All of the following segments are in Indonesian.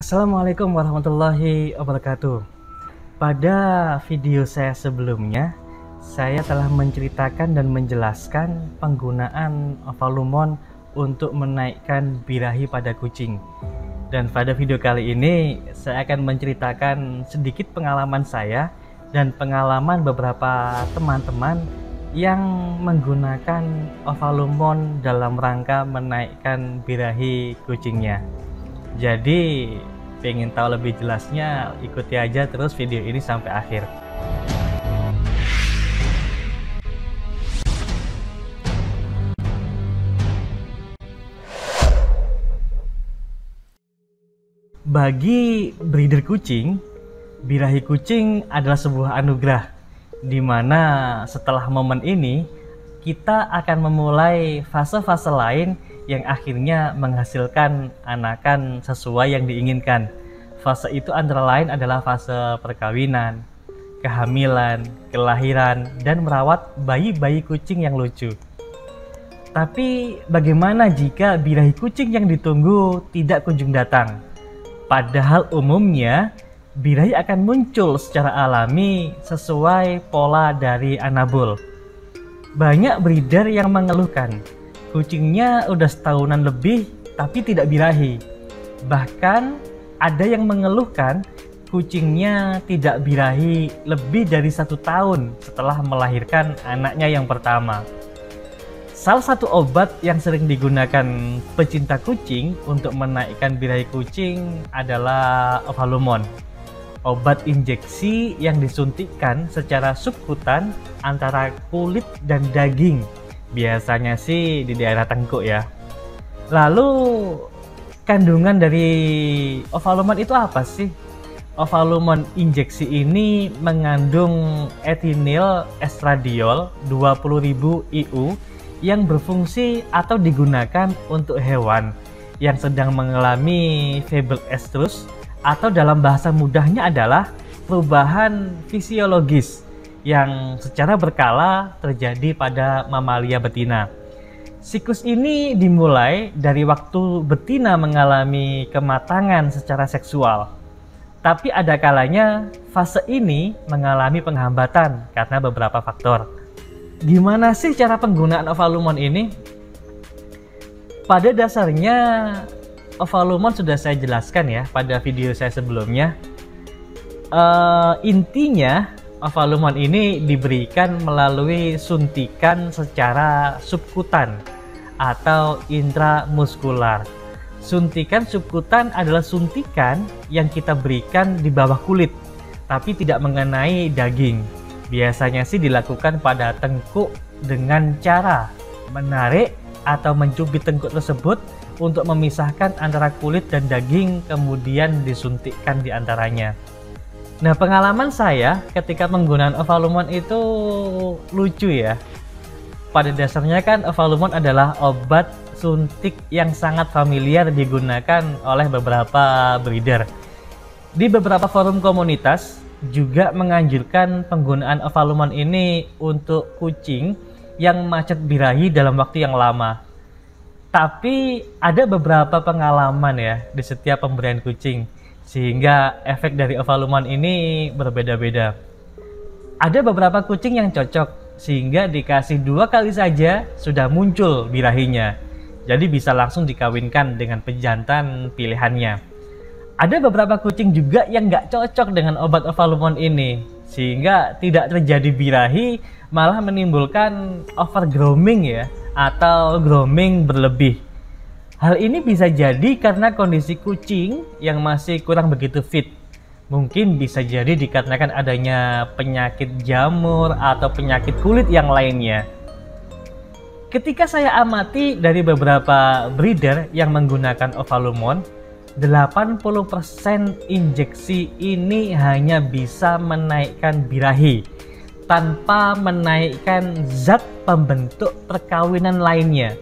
Assalamualaikum warahmatullahi wabarakatuh. Pada video saya sebelumnya, saya telah menceritakan dan menjelaskan penggunaan Ovalumon untuk menaikkan birahi pada kucing. Dan pada video kali ini, saya akan menceritakan sedikit pengalaman saya dan pengalaman beberapa teman-teman yang menggunakan Ovalumon dalam rangka menaikkan birahi kucingnya. Jadi, pengen tahu lebih jelasnya, ikuti aja terus video ini sampai akhir. Bagi breeder kucing, birahi kucing adalah sebuah anugerah, di mana setelah momen ini, kita akan memulai fase-fase lain yang akhirnya menghasilkan anakan sesuai yang diinginkan. Fase itu antara lain adalah fase perkawinan, kehamilan, kelahiran, dan merawat bayi-bayi kucing yang lucu. Tapi bagaimana jika birahi kucing yang ditunggu tidak kunjung datang? Padahal umumnya birahi akan muncul secara alami sesuai pola dari anabul. Banyak breeder yang mengeluhkan kucingnya udah setahunan lebih tapi tidak birahi. Bahkan ada yang mengeluhkan kucingnya tidak birahi lebih dari 1 tahun setelah melahirkan anaknya yang pertama. Salah satu obat yang sering digunakan pecinta kucing untuk menaikkan birahi kucing adalah Ovalumon. Obat injeksi yang disuntikkan secara subkutan antara kulit dan daging. Biasanya sih di daerah tengkuk ya. Lalu kandungan dari Ovalumon itu apa sih? Ovalumon injeksi ini mengandung etinyl estradiol 20.000 IU yang berfungsi atau digunakan untuk hewan yang sedang mengalami febel estrus, atau dalam bahasa mudahnya adalah perubahan fisiologis yang secara berkala terjadi pada mamalia betina. Siklus ini dimulai dari waktu betina mengalami kematangan secara seksual. Tapi ada kalanya fase ini mengalami penghambatan karena beberapa faktor. Gimana sih cara penggunaan Ovalumon ini? Pada dasarnya Ovalumon sudah saya jelaskan ya pada video saya sebelumnya. Intinya Ovalumon ini diberikan melalui suntikan secara subkutan atau intramuskular. Suntikan subkutan adalah suntikan yang kita berikan di bawah kulit, tapi tidak mengenai daging. Biasanya sih dilakukan pada tengkuk dengan cara menarik atau mencubit tengkuk tersebut untuk memisahkan antara kulit dan daging, kemudian disuntikkan di antaranya. Nah, pengalaman saya ketika penggunaan Ovalumon itu lucu ya. Pada dasarnya kan Ovalumon adalah obat suntik yang sangat familiar digunakan oleh beberapa breeder. Di beberapa forum komunitas juga menganjurkan penggunaan Ovalumon ini untuk kucing yang macet birahi dalam waktu yang lama. Tapi ada beberapa pengalaman ya di setiap pemberian kucing, sehingga efek dari Ovalumon ini berbeda-beda. Ada beberapa kucing yang cocok, sehingga dikasih 2 kali saja sudah muncul birahinya. Jadi bisa langsung dikawinkan dengan pejantan pilihannya. Ada beberapa kucing juga yang nggak cocok dengan obat Ovalumon ini, sehingga tidak terjadi birahi, malah menimbulkan over grooming ya, atau grooming berlebih. Hal ini bisa jadi karena kondisi kucing yang masih kurang begitu fit. Mungkin bisa jadi dikarenakan adanya penyakit jamur atau penyakit kulit yang lainnya. Ketika saya amati dari beberapa breeder yang menggunakan Ovalumon, 80% injeksi ini hanya bisa menaikkan birahi tanpa menaikkan zat pembentuk perkawinan lainnya,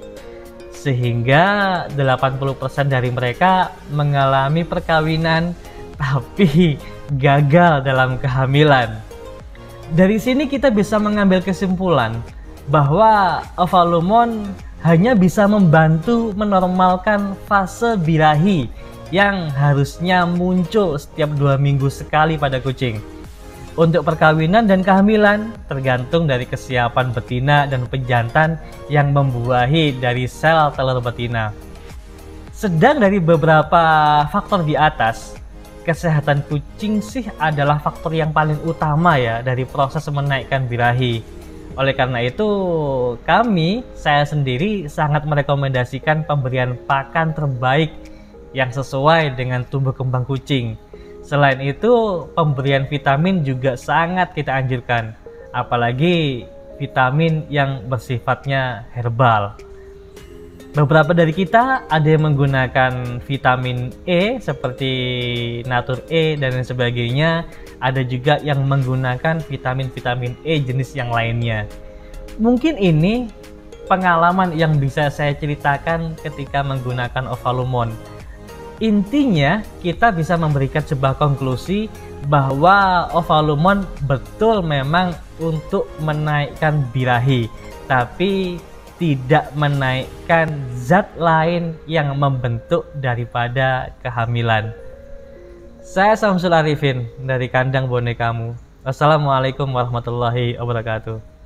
sehingga 80% dari mereka mengalami perkawinan tapi gagal dalam kehamilan. Dari sini kita bisa mengambil kesimpulan bahwa Ovalumon hanya bisa membantu menormalkan fase birahi yang harusnya muncul setiap 2 minggu sekali pada kucing. Untuk perkawinan dan kehamilan tergantung dari kesiapan betina dan pejantan yang membuahi dari sel telur betina. Sedang dari beberapa faktor di atas, kesehatan kucing sih adalah faktor yang paling utama ya dari proses menaikkan birahi. Oleh karena itu, saya sendiri sangat merekomendasikan pemberian pakan terbaik yang sesuai dengan tumbuh kembang kucing. Selain itu, pemberian vitamin juga sangat kita anjurkan, apalagi vitamin yang bersifatnya herbal. Beberapa dari kita ada yang menggunakan vitamin E seperti Natur E dan lain sebagainya. Ada juga yang menggunakan vitamin-vitamin E jenis yang lainnya. Mungkin ini pengalaman yang bisa saya ceritakan ketika menggunakan Ovalumon. Intinya kita bisa memberikan sebuah konklusi bahwa Ovalumon betul memang untuk menaikkan birahi, tapi tidak menaikkan zat lain yang membentuk daripada kehamilan. Saya Samsul Arifin dari Kandang Bonekamu. Wassalamualaikum warahmatullahi wabarakatuh.